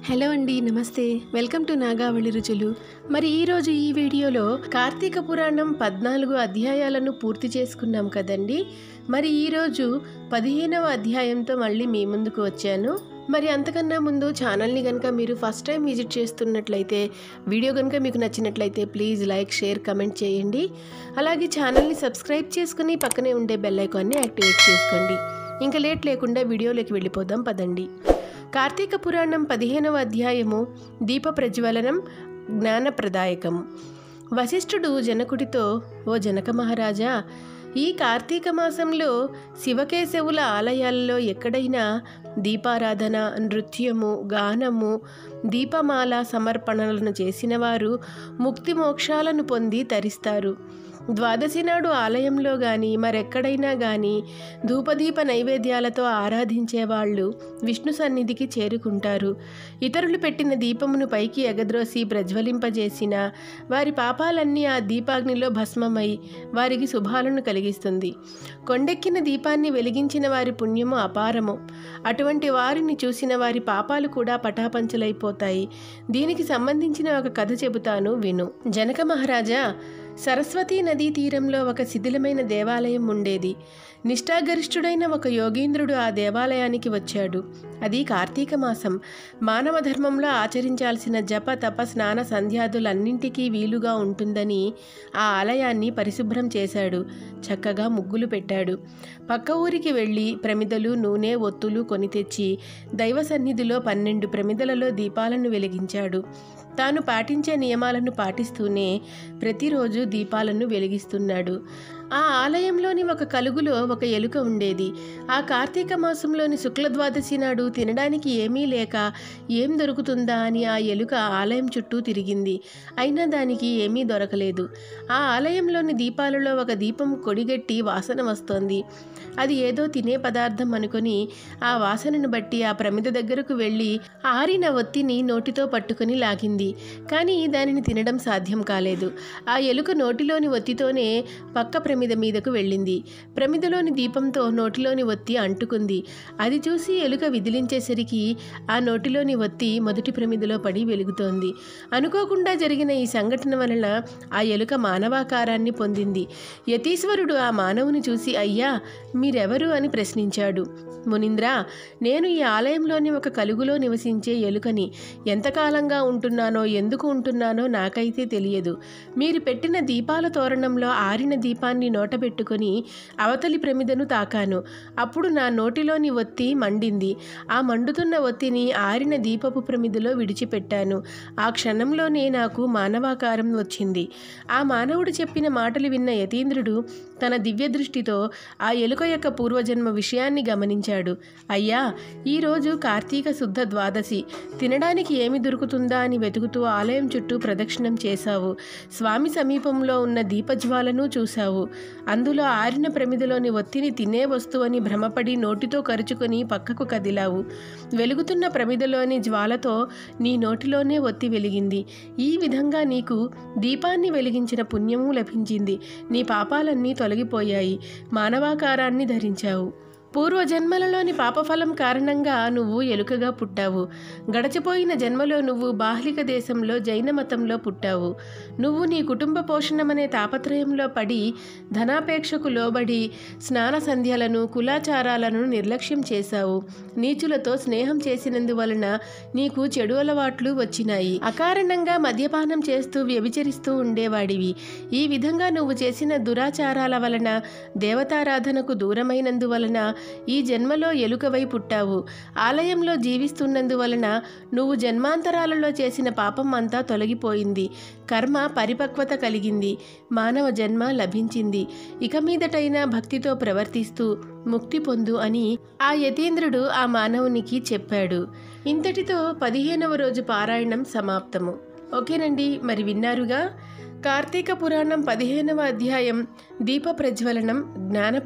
Hello అండి, నమస్తే. Welcome to Nagavali రుచులు. మరి ఈరోజు ఈ వీడియోలో కార్తీక పురాణం 14 అధ్యాయాలను పూర్తి చేసుకున్నాం కదండి. మరి ఈరోజు 15వ అధ్యాయంతో మళ్ళీ మీ ముందుకు వచ్చాను. మరి అంతకన్నా ముందు ఛానల్ని కనుక మీరు ఫస్ట్ టైం విజిట్ చేస్తున్నట్లయితే, వీడియో కనుక మీకు నచ్చినట్లయితే ప్లీజ్ లైక్, షేర్, కమెంట్ చేయండి. అలాగే ఛానల్ని సబ్స్క్రైబ్ చేసుకుని పక్కనే ఉండే బెల్ ఐకాన్ని యాక్టివేట్ చేసుకోండి. ఇంకా లేట్ లేకుండా వీడియోలోకి వెళ్ళిపోదాం పదండి. కార్తీక పురాణం 15వ అధ్యాయము దీప ప్రజ్వలనం జ్ఞానప్రదాయకము. వశిష్ఠుడు జనకుడితో, ఓ జనక మహారాజా, ఈ కార్తీక మాసంలో శివకేశవుల ఆలయాల్లో ఎక్కడైనా దీపారాధన, నృత్యము, గానము, దీపమాల సమర్పణలను చేసిన వారు ముక్తి మోక్షాలను పొంది తరిస్తారు. ద్వాదశి నాడు ఆలయంలో కానీ మరెక్కడైనా కానీ ధూపదీప నైవేద్యాలతో ఆరాధించేవాళ్ళు విష్ణు సన్నిధికి చేరుకుంటారు. ఇతరులు పెట్టిన దీపమును పైకి ఎగద్రోసి ప్రజ్వలింపజేసిన వారి పాపాలన్నీ ఆ దీపాగ్నిలో భస్మమై వారికి శుభాలను కలిగిస్తుంది. కొండెక్కిన దీపాన్ని వెలిగించిన వారి పుణ్యము అపారము. అటువంటి వారిని చూసిన వారి పాపాలు కూడా పటాపంచలైపోతాయి. దీనికి సంబంధించిన ఒక కథ చెబుతాను, విను. జనక మహారాజా, సరస్వతీ నదీ తీరంలో ఒక శిథిలమైన దేవాలయం ఉండేది. నిష్ఠాగరిష్ఠుడైన ఒక యోగీంద్రుడు ఆ దేవాలయానికి వచ్చాడు. అది కార్తీక మాసం. మానవ ధర్మంలో ఆచరించాల్సిన జప, తప, స్నాన, సంధ్యాదులన్నింటికీ వీలుగా ఉంటుందని ఆ ఆలయాన్ని పరిశుభ్రం చేశాడు. చక్కగా ముగ్గులు పెట్టాడు. పక్క ఊరికి వెళ్ళి ప్రమిదలు, నూనె, ఒత్తులు కొని తెచ్చి దైవ సన్నిధిలో 12 ప్రమిదలలో దీపాలను వెలిగించాడు. తాను పాటించే నియమాలను పాటిస్తూనే ప్రతిరోజు దీపాలను వెలిగిస్తున్నాడు. ఆ ఆలయంలోని ఒక కలుగులో ఒక ఎలుక ఉండేది. ఆ కార్తీక మాసంలోని శుక్లద్వాదశి నాడు తినడానికి ఏమీ లేక ఏం దొరుకుతుందా అని ఆ ఎలుక ఆలయం చుట్టూ తిరిగింది. అయినా దానికి ఏమీ దొరకలేదు. ఆ ఆలయంలోని దీపాలలో ఒక దీపం కొడిగట్టి వాసన వస్తోంది. అది ఏదో తినే పదార్థం అనుకొని ఆ వాసనను బట్టి ఆ ప్రమిద దగ్గరకు వెళ్ళి ఆరిన ఒత్తిని నోటితో పట్టుకుని లాగింది. కానీ దానిని తినడం సాధ్యం కాలేదు. ఆ ఎలుక నోటిలోని ఒత్తితోనే పక్క ప్రమిద మీదకు వెళ్ళింది. ప్రమిదలోని దీపంతో నోటిలోని ఒత్తి అంటుకుంది. అది చూసి ఎలుక విదిలించేసరికి ఆ నోటిలోని ఒత్తి మొదటి ప్రమిదలో పడి వెలుగుతోంది. అనుకోకుండా జరిగిన ఈ సంఘటన వలన ఆ ఎలుక మానవాకారాన్ని పొందింది. యతీశ్వరుడు ఆ మానవుని చూసి, అయ్యా, మీరెవరు అని ప్రశ్నించాడు. మునీంద్రా, నేను ఈ ఆలయంలోని ఒక కలుగులో నివసించే ఎలుకని. ఎంతకాలంగా ఉంటున్నానో, ఎందుకు ఉంటున్నానో నాకైతే తెలియదు. మీరు పెట్టిన దీపాల తోరణంలో ఆరిన దీపాన్ని నోట పెట్టుకొని అవతలి ప్రమిదను తాకాను. అప్పుడు నా నోటిలోని ఒత్తి మండింది. ఆ మండుతున్న ఒత్తిని ఆరిన దీపపు ప్రమిదలో విడిచిపెట్టాను. ఆ క్షణంలోనే నాకు మానవాకారం వచ్చింది. ఆ మానవుడు చెప్పిన మాటలు విన్న యతీంద్రుడు తన దివ్య దృష్టితో ఆ ఎలుక యొక్క పూర్వజన్మ విషయాన్ని గమనించాడు. అయ్యా, ఈరోజు కార్తీక శుద్ధ ద్వాదశి. తినడానికి ఏమి దొరుకుతుందా అని వెతుకుతూ ఆలయం చుట్టూ ప్రదక్షిణం చేశావు. స్వామి సమీపంలో ఉన్న దీపజ్వాలను చూశావు. అందులో ఆరిన ప్రమిదలోని ఒత్తిని తినే వస్తువని భ్రమపడి నోటితో కరుచుకొని పక్కకు కదిలావు. వెలుగుతున్న ప్రమిదలోని జ్వాలతో నీ నోటిలోనే ఒత్తి వెలిగింది. ఈ విధంగా నీకు దీపాన్ని వెలిగించిన పుణ్యము లభించింది. నీ పాపాలన్నీ తొలగిపోయాయి. మానవాకారాన్ని ధరించావు. పూర్వజన్మలలోని పాపఫలం కారణంగా నువ్వు ఎలుకగా పుట్టావు. గడచిపోయిన జన్మలో నువ్వు బాహ్లిక దేశంలో జైన మతంలో పుట్టావు. నువ్వు నీ కుటుంబ పోషణమనే తాపత్రయంలో పడి ధనాపేక్షకు లోబడి స్నాన సంధ్యలను, కులాచారాలను నిర్లక్ష్యం చేశావు. నీచులతో స్నేహం చేసినందువలన నీకు చెడు అలవాట్లు వచ్చినాయి. అకారణంగా మద్యపానం చేస్తూ వ్యభిచరిస్తూ ఉండేవాడివి. ఈ విధంగా నువ్వు చేసిన దురాచారాల వలన దేవతారాధనకు దూరమైనందువలన ఈ జన్మలో ఎలుకవై పుట్టావు. ఆలయంలో జీవిస్తున్నందువలన నువ్వు జన్మాంతరాలలో చేసిన పాపం అంతా తొలగిపోయింది. కర్మ పరిపక్వత కలిగింది. మానవ జన్మ లభించింది. ఇక మీదటైనా భక్తితో ప్రవర్తిస్తూ ముక్తి పొందు అని ఆ యతీంద్రుడు ఆ మానవునికి చెప్పాడు. ఇంతటితో 15వ రోజు పారాయణం సమాప్తము. ఓకేనండి, మరి విన్నారుగా. కార్తీక పురాణం 15వ అధ్యాయం దీప ప్రజ్వలనం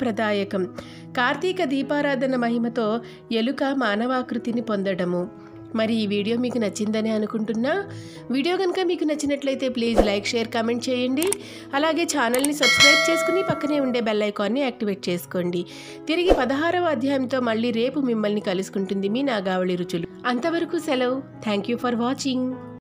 జ్ఞానప్రదాయకం. కార్తీక దీపారాధన మహిమతో ఎలుక మానవాకృతిని పొందడము. మరి ఈ వీడియో మీకు నచ్చిందని అనుకుంటున్నా. వీడియో కనుక మీకు నచ్చినట్లయితే ప్లీజ్ లైక్, షేర్, కామెంట్ చేయండి. అలాగే ఛానల్ని సబ్స్క్రైబ్ చేసుకుని పక్కనే ఉండే బెల్ ఐకాన్ని యాక్టివేట్ చేసుకోండి. తిరిగి 16వ అధ్యాయంతో మళ్ళీ రేపు మిమ్మల్ని కలుసుకుంటుంది మీ నాగావళి రుచులు. అంతవరకు సెలవు. Thank you for watching.